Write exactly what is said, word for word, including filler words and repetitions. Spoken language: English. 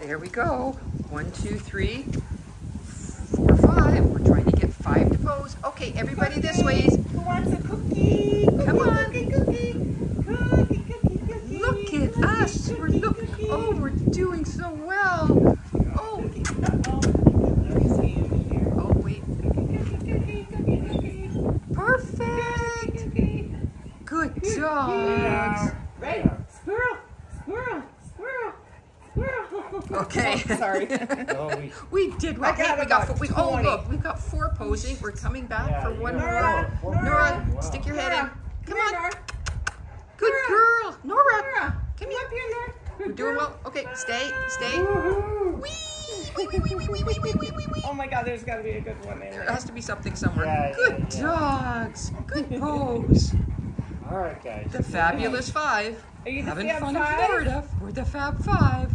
There we go. One, two, three, four, five. We're trying to get five to pose. Okay, everybody this way. Who wants a cookie? Come on. Cookie, cookie, cookie, cookie, cookie. Look at cookie, us. Cookie, We're look. cookie. Oh, we're doing so well. Oh. Oh wait. Perfect. Good dogs. Right. Squirrel. Squirrel. Squirrel. Squirrel. Okay. Oh, sorry. Oh, we, We did well. I got Hey, we got about four, we, oh twenty. look, we've got four posing. We're coming back Yeah, for you one got more. four. Nora, Nora, Wow. stick your head in. Nora, Come here, on. Nora. Good Nora. girl. Nora. Nora, Come come here. up here, Nora. Good We're doing girl. well. Okay, stay, stay. Woohoo. Wee! Wee, wee, wee, wee, wee, wee, wee, wee, wee. Oh my God, there's got to be a good one in There there. has to be something somewhere. Yeah, yeah, Good yeah. dogs. Good pose. all right, guys. The fabulous five. Are you the Having Fab fun Five? in Florida. We're the Fab Five.